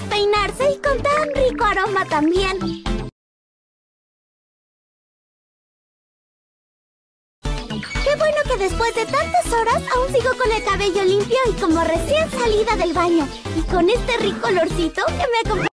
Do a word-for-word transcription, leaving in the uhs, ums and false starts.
despeinarse y con tan rico aroma también. Qué bueno que después de tantas horas aún sigo con el cabello limpio y como recién salida del baño. Y con este rico olorcito que me acompaña.